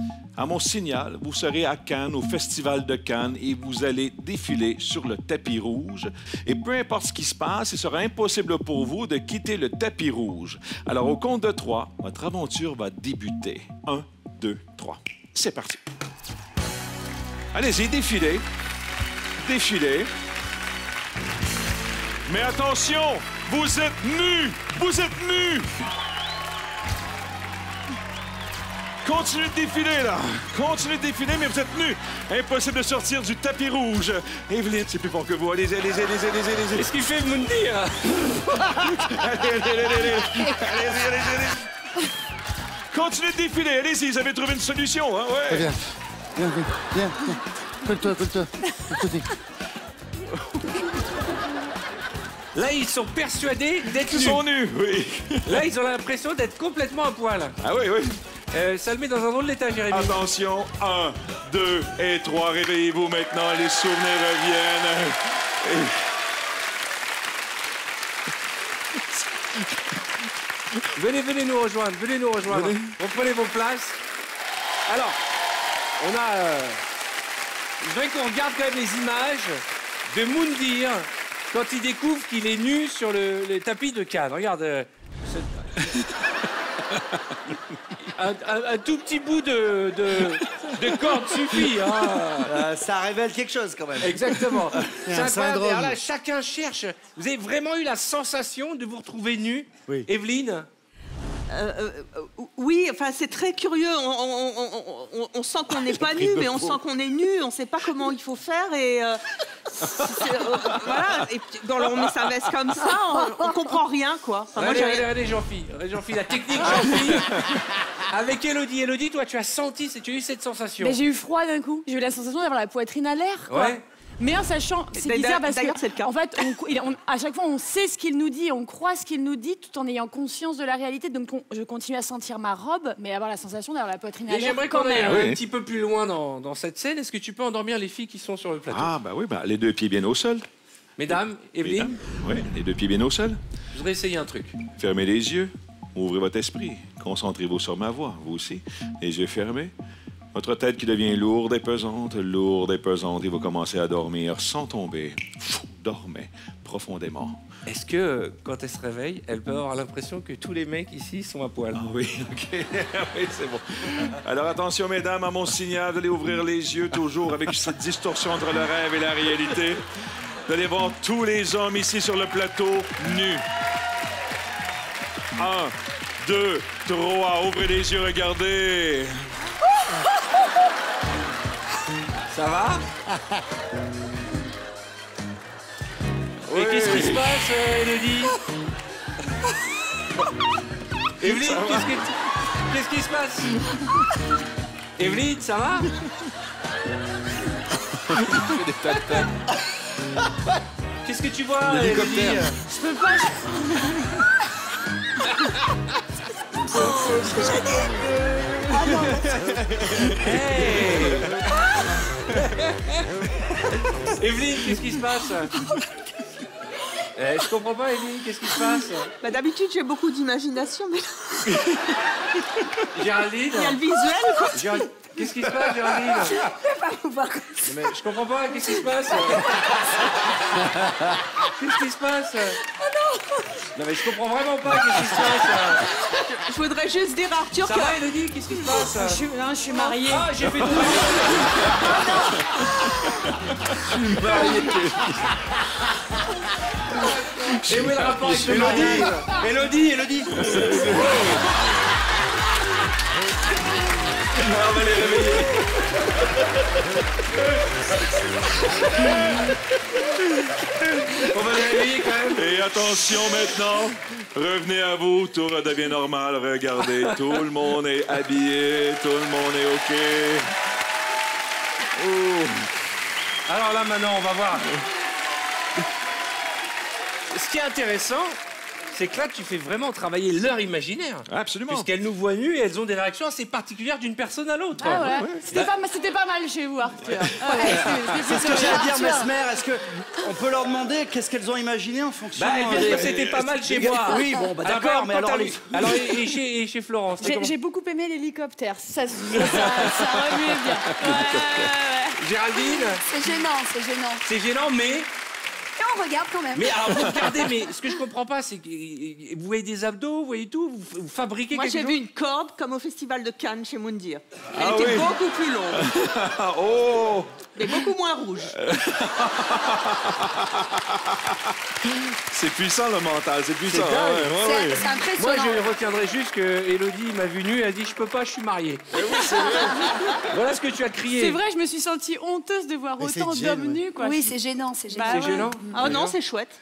À mon signal, vous serez à Cannes, au Festival de Cannes, et vous allez défiler sur le tapis rouge. Et peu importe ce qui se passe, il sera impossible pour vous de quitter le tapis rouge. Alors, au compte de 3, votre aventure va débuter. 1, 2, 3. C'est parti. Allez-y, défilez. Défilez. Mais attention, vous êtes nus! Vous êtes nus! Continuez de défiler, là. Continuez de défiler, mais vous êtes nus. Impossible de sortir du tapis rouge. Evelyne, c'est plus fort que vous. Allez-y, allez-y, allez-y, allez-y, allez-y. Qu'est-ce qu'il fait, Mundi, là? Allez, allez, allez, allez. Allez-y, allez-y, allez-y. Continuez de défiler. Allez-y, vous avez trouvé une solution, hein? Ouais. Viens, viens, viens, viens. Colle-toi, colle-toi. Colle-toi. Là, ils sont persuadés d'être Ils nus. sont nus, oui. Là, ils ont l'impression d'être complètement à poil. Ah oui, oui. Ça le met dans un drôle d'état, Jérémy. Attention, 1, 2 et 3. Réveillez-vous maintenant, les souvenirs reviennent. Venez nous rejoindre, venez nous rejoindre. Venez. Reprenez vos places. Alors, on a... je voudrais qu'on regarde quand même les images de Moundir quand il découvre qu'il est nu sur le tapis de Cannes. Regarde, un tout petit bout de corde suffit. Hein. Ça révèle quelque chose quand même. Exactement. C'est un incroyable. syndrome. Alors là, chacun cherche. Vous avez vraiment eu la sensation de vous retrouver nu, Oui. Evelyne? Oui, enfin, c'est très curieux. On sent qu'on n'est pas nu, mais on sent qu'on est nu. On ne sait pas comment il faut faire. Et voilà. Et puis, quand on met sa veste comme ça, on comprend rien, quoi. Enfin, moi, Allez, Jean-Philippe, la technique, Jean-Philippe. Avec Élodie. Élodie, toi, tu as senti, tu as eu cette sensation. Mais j'ai eu froid d'un coup. J'ai eu la sensation d'avoir la poitrine à l'air, quoi. Ouais. Mais en sachant, c'est bizarre parce d'ailleurs, que, c'est le cas. en fait, à chaque fois, on sait ce qu'il nous dit, on croit ce qu'il nous dit, tout en ayant conscience de la réalité. Donc, je continue à sentir ma robe, mais avoir la sensation d'avoir la poitrine à Et l'air. j'aimerais quand qu'on aille même. un Oui. petit peu plus loin dans cette scène. Est-ce que tu peux endormir les filles qui sont sur le plateau? Ah, ben oui, ben, les deux pieds bien au sol. Mesdames, Evelyne, Oui, les deux pieds bien au sol. je voudrais essayer un truc. Fermez les yeux, ouvrez votre esprit, concentrez-vous sur ma voix, vous aussi. Les yeux fermés. Votre tête qui devient lourde et pesante, et vous commencez à dormir sans tomber. Dormez profondément. Est-ce que, quand elle se réveille, elle peut avoir l'impression que tous les mecs ici sont à poil? Ah oui, OK. Oui, c'est bon. Alors attention, mesdames, à mon signal, vous allez ouvrir les yeux toujours avec cette distorsion entre le rêve et la réalité. Vous allez voir tous les hommes ici sur le plateau nus. 1, 2, 3, ouvrez les yeux, regardez. Ça va? Oui. Et qu'est-ce qui se passe, Élodie? Evelyne, qu'est-ce qui se passe? Evelyne, ça va? Qu'est-ce que tu vois, Élodie? Je peux pas. Hey! Evelyne, qu'est-ce qui se passe? Je comprends pas, Evelyne, qu'est-ce qui se passe? bah, d'habitude, j'ai beaucoup d'imagination, mais Géraldine? il y a le visuel, quoi. Qu'est-ce qui se passe, Géraldine? Non, mais je comprends pas, qu'est-ce qui se passe? Qu'est-ce qui se passe? Non, mais je comprends vraiment pas, qu'est-ce qui se passe? Je voudrais juste dire à Arthur Ça que... va, Élodie, qu'est-ce qui se passe? Je suis mariée. Ah, j'ai fait tout. Et où est le rapport avec le mariage? Élodie. On va les réveiller. On va les réveiller quand même. Et attention maintenant, revenez à vous, tout redevient normal. Regardez, tout le monde est habillé, tout le monde est OK. Oh. Alors là, maintenant, on va voir. Ce qui est intéressant, c'est que là, tu fais vraiment travailler leur imaginaire. Absolument. Puisqu'elles nous voient nus et elles ont des réactions assez particulières d'une personne à l'autre. Ah ouais. C'était pas mal chez vous, Arthur. C'est ce que j'allais dire, Mesmer. Est-ce qu'on peut leur demander qu'est-ce qu'elles ont imaginé en fonction Bah, elles disent que c'était pas mal chez moi. Oui, bon, bah d'accord, mais alors... Alors, et chez Florence J'ai beaucoup aimé l'hélicoptère. Ça remuait bien. Ouais. Géraldine, C'est gênant. c'est gênant, mais... Et on regarde quand même. Mais alors, vous regardez, mais ce que je comprends pas, c'est que vous voyez des abdos, vous voyez tout, vous fabriquez Moi, quelque j'ai chose. vu une corde comme au festival de Cannes chez Moundir. Elle Ah était oui. beaucoup plus longue, Oh! mais beaucoup moins rouge. C'est puissant, le mental. C'est puissant. C'est dingue. Ouais, ouais, ouais. C'est Moi, impressionnant. je retiendrai juste que Élodie m'a vu nu et a dit « Je peux pas, je suis mariée Eh oui, c'est vrai. ». Voilà ce que tu as crié. C'est vrai, je me suis sentie honteuse de voir Mais autant c'est Jen, d'hommes ouais. nus, quoi. Oui, c'est gênant, c'est gênant. Bah C'est ouais. gênant. Oh non, c'est chouette.